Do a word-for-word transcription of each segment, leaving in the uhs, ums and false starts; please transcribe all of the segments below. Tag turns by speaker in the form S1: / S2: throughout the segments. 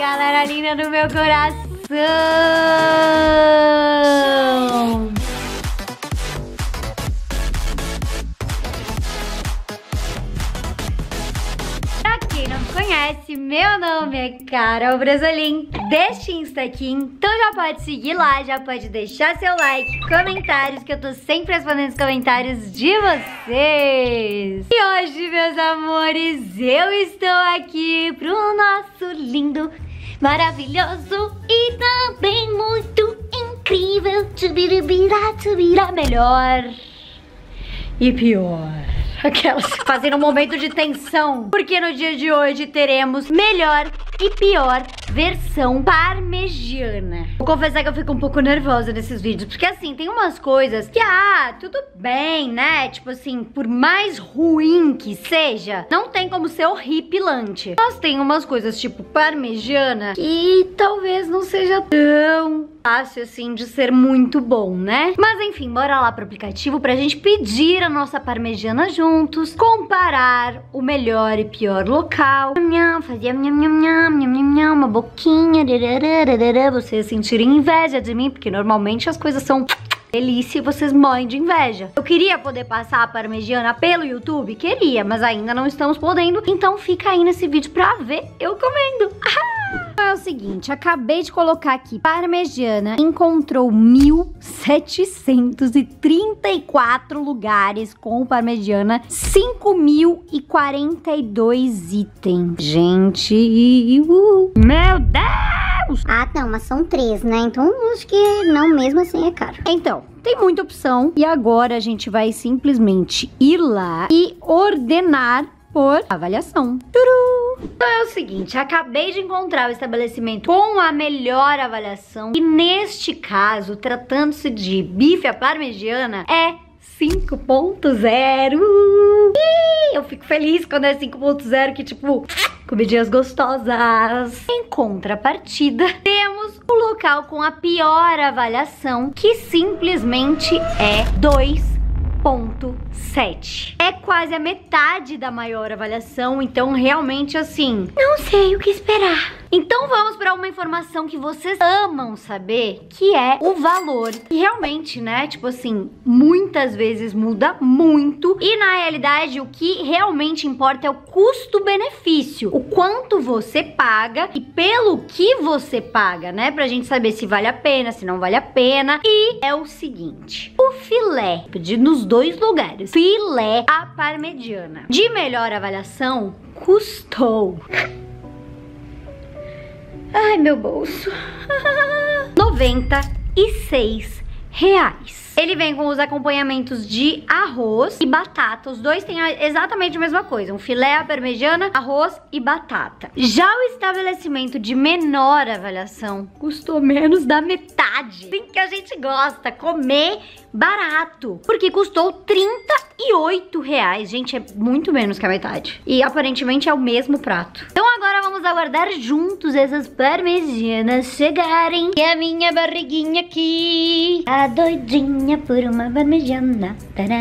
S1: galera linda do meu coração! Pra quem não conhece, meu nome é Carol Brasolim, deste Insta aqui, então já pode seguir lá, já pode deixar seu like, comentários, que eu tô sempre respondendo os comentários de vocês. E hoje, meus amores, eu estou aqui pro nosso lindo, maravilhoso e também muito incrível tchubirubira, tchubira, melhor e pior. Aquelas fazendo um momento de tensão, porque no dia de hoje teremos melhor e pior versão parmegiana. Vou confessar que eu fico um pouco nervosa nesses vídeos, porque assim, tem umas coisas que, ah, tudo bem, né? Tipo assim, por mais ruim que seja, não tem como ser horripilante. Mas tem umas coisas tipo parmegiana que talvez não seja tão fácil assim de ser muito bom, né? Mas enfim, bora lá pro aplicativo pra gente pedir a nossa parmegiana juntos, comparar o melhor e pior local, fazer uma boquinha, vocês sentirem inveja de mim, porque normalmente as coisas são delícia e vocês morrem de inveja. Eu queria poder passar a parmegiana pelo YouTube, queria, mas ainda não estamos podendo, então fica aí nesse vídeo pra ver eu comendo. É o seguinte, acabei de colocar aqui, parmegiana encontrou mil setecentos e trinta e quatro lugares com parmegiana, cinco mil e quarenta e dois itens. Gente, uh, meu Deus!
S2: Ah, não, mas são três, né? Então acho que não, mesmo assim é caro.
S1: Então, tem muita opção e agora a gente vai simplesmente ir lá e ordenar por avaliação. Turu! Então é o seguinte, acabei de encontrar o estabelecimento com a melhor avaliação e neste caso, tratando-se de bife à parmegiana, é cinco ponto zero. Eu fico feliz quando é cinco ponto zero, que tipo, comidinhas gostosas. Em contrapartida, temos o local com a pior avaliação, que simplesmente é dois ponto sete. É quase a metade da maior avaliação, então realmente assim, não sei o que esperar. Então vamos para uma informação que vocês amam saber, que é o valor. E realmente, né, tipo assim, muitas vezes muda muito. E na realidade, o que realmente importa é o custo-benefício. O quanto você paga e pelo que você paga, né? Pra gente saber se vale a pena, se não vale a pena. E é o seguinte, o filé, pedi nos dois lugares, filé à parmegiana, de melhor avaliação, custou... Ai, meu bolso. noventa e seis reais. Ele vem com os acompanhamentos de arroz e batata. Os dois têm exatamente a mesma coisa. Um filé à parmegiana, arroz e batata. Já o estabelecimento de menor avaliação custou menos da metade. Assim que a gente gosta, comer barato. Porque custou trinta e oito reais. Gente, é muito menos que a metade. E aparentemente é o mesmo prato. Então agora vamos aguardar juntos essas parmegianas chegarem. E a minha barriguinha aqui, a doidinha por uma parmegiana.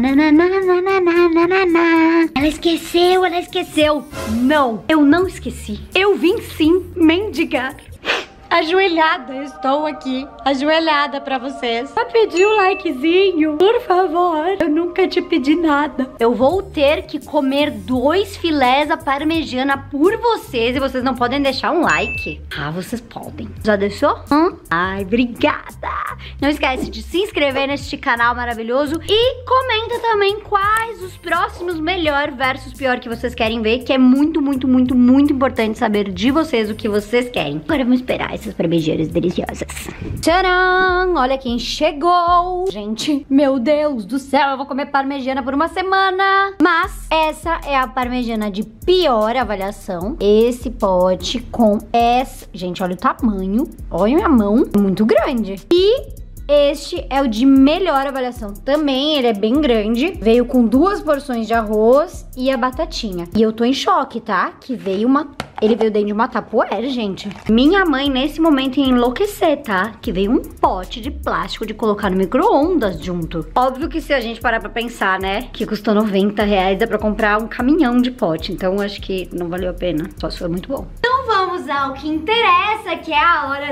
S1: Ela esqueceu, ela esqueceu. Não, eu não esqueci. Eu vim sim mendigar. Ajoelhada, estou aqui, ajoelhada pra vocês, pra pedir um likezinho, por favor. Eu nunca te pedi nada. Eu vou ter que comer dois filés à parmegiana por vocês e vocês não podem deixar um like. Ah, vocês podem. Já deixou? Hum? Ai, obrigada. Não esquece de se inscrever neste canal maravilhoso e comenta também quais os próximos melhor versus pior que vocês querem ver, que é muito, muito, muito, muito importante saber de vocês o que vocês querem. Agora vamos esperar essas parmegianas deliciosas. Tcharam! Olha quem chegou! Gente, meu Deus do céu, eu vou comer parmegiana por uma semana. Mas essa é a parmegiana de pior avaliação. Esse pote com essa... Gente, olha o tamanho. Olha a minha mão. Muito grande. E... este é o de melhor avaliação. Também ele é bem grande. Veio com duas porções de arroz e a batatinha. E eu tô em choque, tá? Que veio uma Ele veio dentro de uma tapoeira, gente. Minha mãe, nesse momento, ia enlouquecer, tá? Que veio um pote de plástico de colocar no micro-ondas junto. Óbvio que se a gente parar pra pensar, né? Que custou noventa reais, dá pra comprar um caminhão de pote. Então, acho que não valeu a pena. Só se foi muito bom. Então, vamos ao que interessa, que é a hora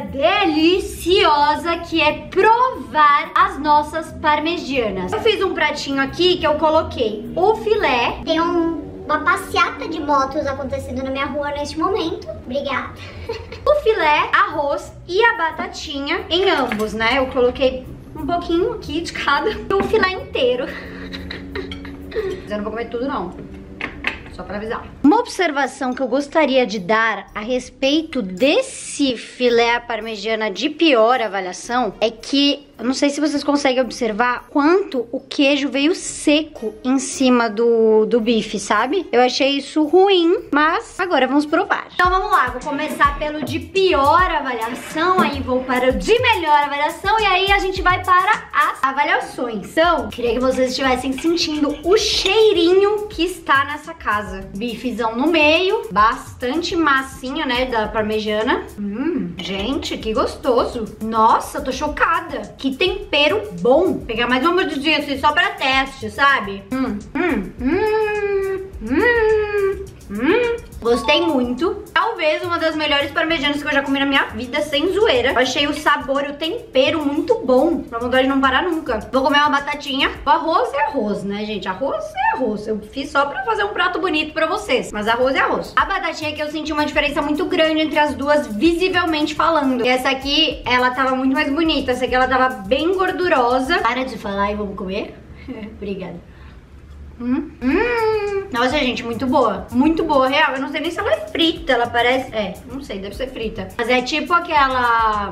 S1: deliciosa, que é provar as nossas parmegianas. Eu fiz um pratinho aqui que eu coloquei o filé.
S2: Tem um, uma passeata de motos acontecendo na minha rua neste momento. Obrigada.
S1: O filé, arroz e a batatinha em ambos, né? Eu coloquei um pouquinho aqui de cada. E o filé inteiro. Eu não vou comer tudo, não. Só pra avisar. Uma observação que eu gostaria de dar a respeito desse filé à parmegiana de pior avaliação é que, eu não sei se vocês conseguem observar quanto o queijo veio seco em cima do, do bife, sabe? Eu achei isso ruim, mas agora vamos provar. Então vamos lá, vou começar pelo de pior avaliação, aí vou para o de melhor avaliação e aí a gente vai para as avaliações. Então, queria que vocês estivessem sentindo o cheirinho que está nessa casa. Bifezão no meio, bastante massinha, né, da parmegiana. Hum, gente, que gostoso. Nossa, tô chocada. Que tempero bom. Vou pegar mais uma mordidinha assim, só pra teste, sabe? Hum, hum, hum, hum, hum. Gostei muito. Talvez uma das melhores parmegianas que eu já comi na minha vida, sem zoeira. Eu achei o sabor e o tempero muito bom. Pra vontade de não parar nunca. Vou comer uma batatinha. O arroz é arroz, né, gente? Arroz é arroz. Eu fiz só pra fazer um prato bonito pra vocês. Mas arroz é arroz. A batatinha que eu senti uma diferença muito grande entre as duas, visivelmente falando. E essa aqui, ela tava muito mais bonita. Essa aqui, ela tava bem gordurosa. Para de falar e vamos comer? Obrigada. Hum, hum. Nossa, gente, muito boa. Muito boa, real. Eu não sei nem se ela é frita. Ela parece... É, não sei, deve ser frita. Mas é tipo aquela...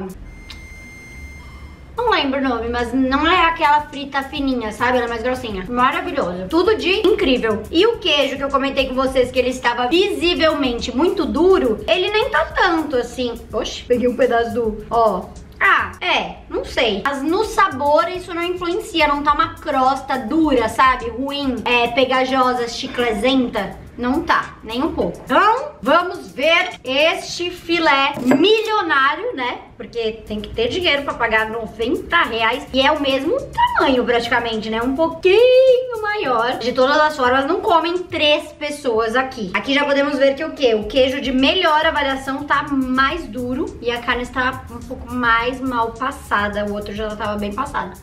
S1: Não lembro o nome, mas não é aquela frita fininha, sabe? Ela é mais grossinha. Maravilhoso. Tudo de incrível. E o queijo que eu comentei com vocês que ele estava visivelmente muito duro, ele nem tá tanto assim. Oxe, peguei um pedaço do... Ó... Ah, é, não sei. Mas no sabor isso não influencia, não tá uma crosta dura, sabe? Ruim, é, pegajosa, chiclezenta. Não tá, nem um pouco. Então, vamos ver este filé milionário, né? Porque tem que ter dinheiro pra pagar noventa reais. E é o mesmo tamanho praticamente, né? Um pouquinho maior. De todas as formas, não comem três pessoas aqui. Aqui já podemos ver que o quê? O queijo de melhor avaliação tá mais duro. E a carne está um pouco mais mal passada. O outro já tava bem passado.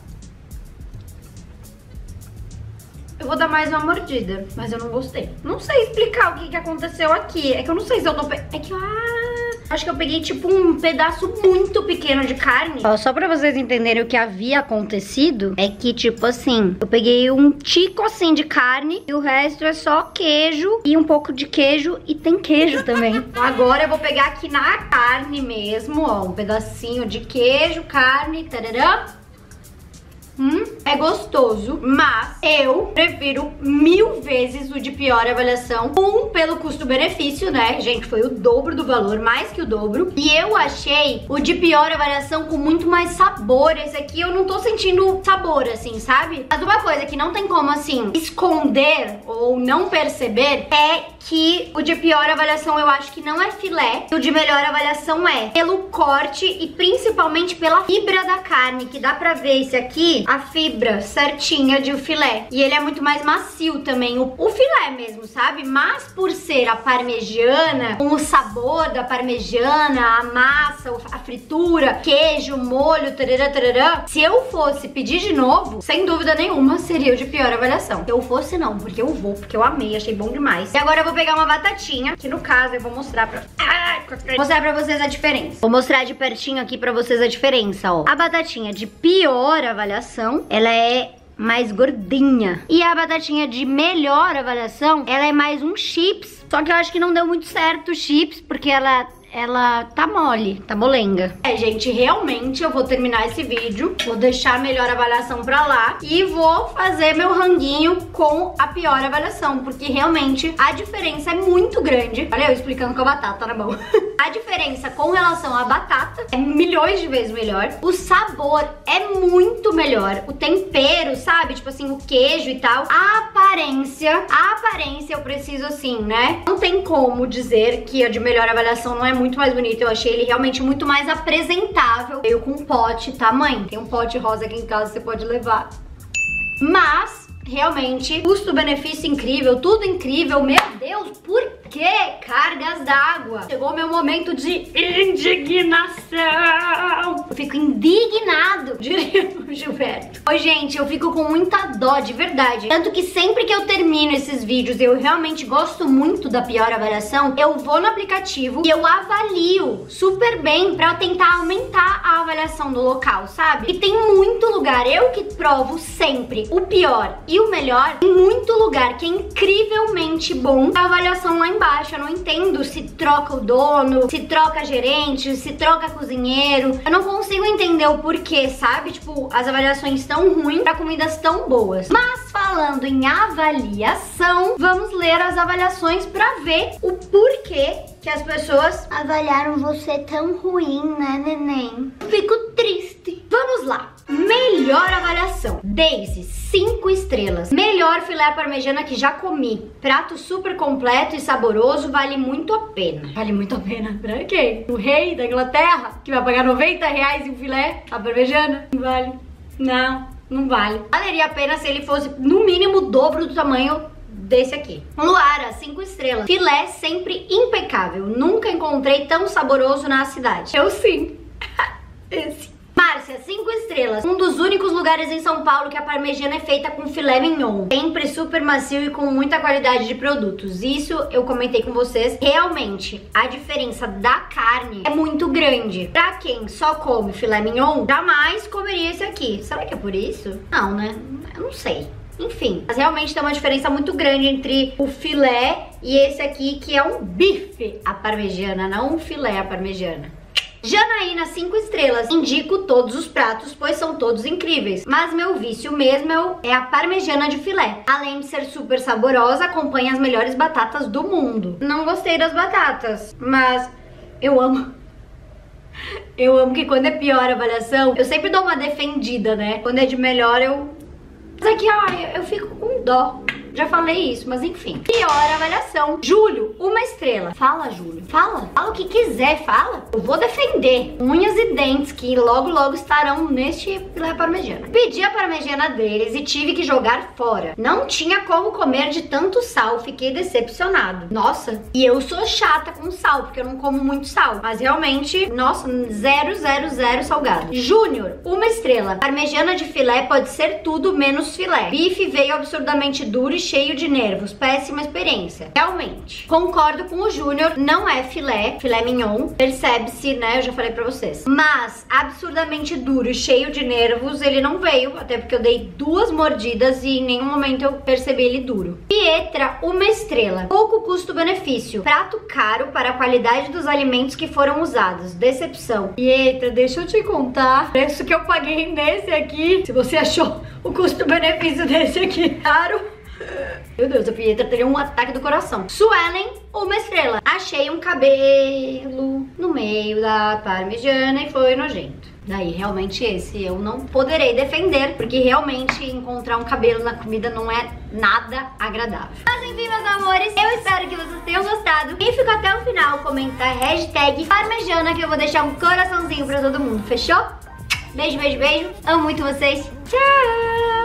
S1: Eu vou dar mais uma mordida, mas eu não gostei. Não sei explicar o que, que aconteceu aqui. É que eu não sei se eu tô... Pe... É que... Ah, acho que eu peguei tipo um pedaço muito pequeno de carne. Ó, só pra vocês entenderem o que havia acontecido, é que tipo assim, eu peguei um tico assim de carne e o resto é só queijo e um pouco de queijo e tem queijo também. Então agora eu vou pegar aqui na carne mesmo, ó, um pedacinho de queijo, carne, tarará. Hum, é gostoso, mas eu prefiro mil vezes o de pior avaliação. Um, pelo custo-benefício, né? Gente, foi o dobro do valor, mais que o dobro. E eu achei o de pior avaliação com muito mais sabor. Esse aqui eu não tô sentindo sabor, assim, sabe? Mas uma coisa que não tem como, assim, esconder ou não perceber é que o de pior avaliação eu acho que não é filé. E o de melhor avaliação é pelo corte e principalmente pela fibra da carne, que dá pra ver esse aqui, a fibra certinha de o filé. E ele é muito mais macio também, o, o filé mesmo, sabe? Mas por ser a parmegiana, com o sabor da parmegiana, a massa, a fritura, queijo, molho, tarará, tarará, se eu fosse pedir de novo, sem dúvida nenhuma, seria o de pior avaliação. Se eu fosse não, porque eu vou, porque eu amei, achei bom demais. E agora eu vou pegar uma batatinha, que no caso eu vou mostrar pra... Vou mostrar pra vocês a diferença. Vou mostrar de pertinho aqui pra vocês a diferença, ó. A batatinha de pior avaliação, ela é mais gordinha. E a batatinha de melhor avaliação, ela é mais um chips. Só que eu acho que não deu muito certo o chips, porque ela... ela tá mole, tá molenga. É, gente, realmente eu vou terminar esse vídeo, vou deixar a melhor avaliação pra lá e vou fazer meu ranguinho com a pior avaliação, porque realmente a diferença é muito grande. Olha eu explicando com a batata na mão. A diferença com relação à batata é milhões de vezes melhor. O sabor é muito melhor. O tempero, sabe? Tipo assim, o queijo e tal. A aparência, a aparência eu preciso assim, né? Não tem como dizer que a de melhor avaliação não é muito mais bonita. Eu achei ele realmente muito mais apresentável. Veio com um pote, tá, mãe? Tem um pote rosa aqui em casa, você pode levar. Mas, realmente, custo-benefício incrível, tudo incrível. Meu Deus, por que cargas d'água? Chegou meu momento de indignação. Eu fico indignado, diria o Gilberto. Oi, gente, eu fico com muita dó, de verdade. Tanto que sempre que eu termino esses vídeos, eu realmente gosto muito da pior avaliação, eu vou no aplicativo e eu avalio super bem pra tentar aumentar a avaliação do local, sabe? E tem muito lugar, eu que provo sempre o pior e o melhor, tem muito lugar que é incrivelmente bom a avaliação lá embaixo. Eu não entendo se troca o dono, se troca gerente, se troca cozinheiro. Eu não consigo entender o porquê, sabe? Tipo, as avaliações tão ruins pra comidas tão boas. Mas falando em avaliação, vamos ler as avaliações pra ver o porquê que as pessoas avaliaram você tão ruim, né, neném? Fico triste. Vamos lá. Melhor avaliação. Daisy, cinco estrelas. Melhor filé à parmegiana que já comi. Prato super completo e saboroso, vale muito a pena. Vale muito a pena pra quem? O rei da Inglaterra, que vai pagar noventa reais em filé à parmegiana? Não vale. Não, não vale. Valeria a pena se ele fosse no mínimo o dobro do tamanho desse aqui. Luara, cinco estrelas. Filé sempre impecável. Nunca encontrei tão saboroso na cidade. Eu sim. Esse. Márcia, cinco estrelas. Um dos únicos lugares em São Paulo que a parmegiana é feita com filé mignon. Sempre super macio e com muita qualidade de produtos. Isso eu comentei com vocês. Realmente, a diferença da carne é muito grande. Pra quem só come filé mignon, jamais comeria esse aqui. Será que é por isso? Não, né? Eu não sei. Enfim, mas realmente tem uma diferença muito grande entre o filé e esse aqui, que é um bife à parmegiana, não um filé à parmegiana. Janaína, cinco estrelas. Indico todos os pratos, pois são todos incríveis. Mas meu vício mesmo é a parmegiana de filé. Além de ser super saborosa, acompanha as melhores batatas do mundo. Não gostei das batatas, mas eu amo. Eu amo que quando é pior a avaliação, eu sempre dou uma defendida, né? Quando é de melhor, eu... Mas aqui, ó, eu fico com dó. Já falei isso, mas enfim. Pior avaliação. Júlio, uma estrela. Fala, Júlio. Fala. Fala o que quiser, fala. Eu vou defender. Unhas e dentes que logo, logo estarão neste filé parmegiana. Pedi a parmegiana deles e tive que jogar fora. Não tinha como comer de tanto sal. Fiquei decepcionado. Nossa. E eu sou chata com sal, porque eu não como muito sal. Mas realmente, nossa, zero, zero, zero salgado. Júnior, uma estrela. Parmegiana de filé pode ser tudo menos filé. Bife veio absurdamente duro e cheio de nervos, péssima experiência. Realmente, concordo com o Júnior, não é filé, filé mignon, percebe-se, né, eu já falei pra vocês. Mas, absurdamente duro e cheio de nervos, ele não veio, até porque eu dei duas mordidas e em nenhum momento eu percebi ele duro. Pietra, uma estrela. Pouco custo-benefício. Prato caro para a qualidade dos alimentos que foram usados. Decepção. Pietra, deixa eu te contar o preço que eu paguei nesse aqui. Se você achou o custo-benefício desse aqui caro, meu Deus, a Pietra teria um ataque do coração. Suelen, uma estrela. Achei um cabelo no meio da parmegiana e foi nojento. Daí, realmente esse eu não poderei defender, porque realmente encontrar um cabelo na comida não é nada agradável. Mas enfim, meus amores, eu espero que vocês tenham gostado. Quem ficou até o final, comenta hashtag parmegiana, que eu vou deixar um coraçãozinho pra todo mundo, fechou? Beijo, beijo, beijo. Amo muito vocês. Tchau!